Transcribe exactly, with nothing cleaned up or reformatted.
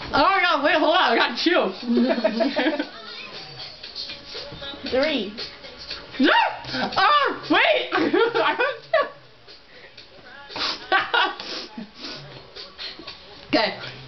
Oh my god, wait, hold on, I got two. Three. No! Oh, wait! Okay.